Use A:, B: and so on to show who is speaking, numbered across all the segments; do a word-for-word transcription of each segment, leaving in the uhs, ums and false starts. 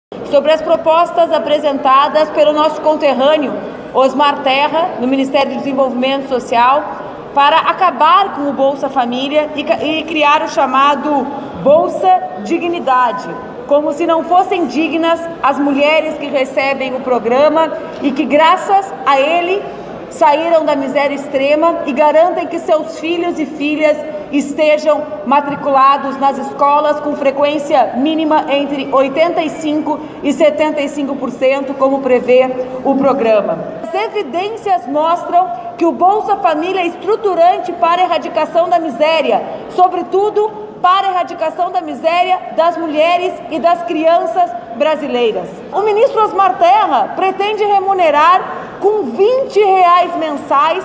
A: sobre as propostas apresentadas pelo nosso conterrâneo Osmar Terra, no Ministério do Desenvolvimento Social, para acabar com o Bolsa Família e, e criar o chamado Bolsa Dignidade, como se não fossem dignas as mulheres que recebem o programa e que, graças a ele, saíram da miséria extrema e garantem que seus filhos e filhas estejam matriculados nas escolas com frequência mínima entre oitenta e cinco por cento e setenta e cinco por cento, como prevê o programa. As evidências mostram que o Bolsa Família é estruturante para a erradicação da miséria, sobretudo para a erradicação da miséria das mulheres e das crianças brasileiras. O ministro Osmar Terra pretende remunerar com vinte reais mensais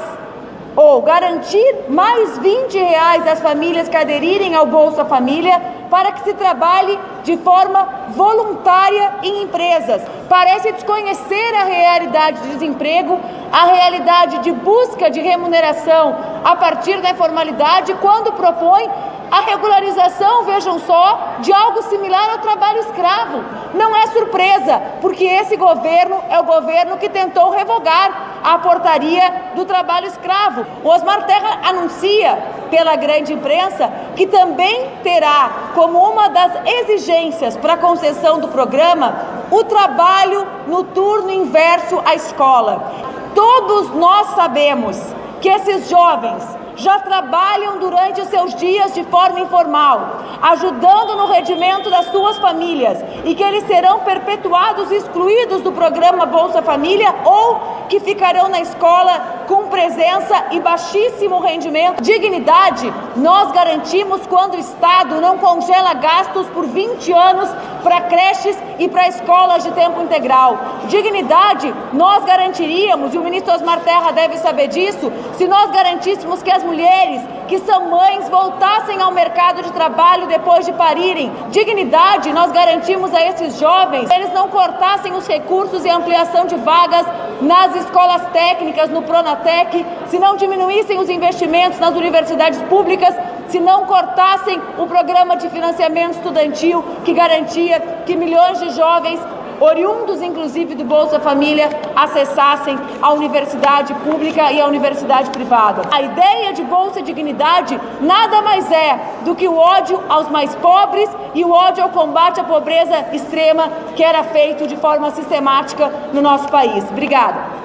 A: ou garantir mais vinte reais às famílias que aderirem ao Bolsa Família para que se trabalhe de forma voluntária em empresas. Parece desconhecer a realidade de desemprego, a realidade de busca de remuneração a partir da informalidade, quando propõe a regularização, vejam só, de algo similar ao trabalho escravo. Não é surpresa, porque esse governo é o governo que tentou revogar a portaria do trabalho escravo. O Osmar Terra anuncia pela grande imprensa que também terá como uma das exigências para a concessão do programa o trabalho no turno inverso à escola. Todos nós sabemos que esses jovens já trabalham durante os seus dias de forma informal, ajudando no rendimento das suas famílias, e que eles serão perpetuados e excluídos do programa Bolsa Família ou que ficarão na escola com presença e baixíssimo rendimento. Dignidade nós garantimos quando o Estado não congela gastos por vinte anos para creches e para escolas de tempo integral. Dignidade nós garantiríamos, e o ministro Osmar Terra deve saber disso, se nós garantíssemos que as mulheres que são mães voltassem ao mercado de trabalho depois de parirem. Dignidade nós garantimos a esses jovens, eles não cortassem os recursos e ampliação de vagas nas escolas técnicas, no Pronatec, se não diminuíssem os investimentos nas universidades públicas, se não cortassem o programa de financiamento estudantil que garantia que milhões de jovens, oriundos inclusive do Bolsa Família, acessassem a universidade pública e a universidade privada. A ideia de Bolsa Dignidade nada mais é do que o ódio aos mais pobres e o ódio ao combate à pobreza extrema que era feito de forma sistemática no nosso país. Obrigada.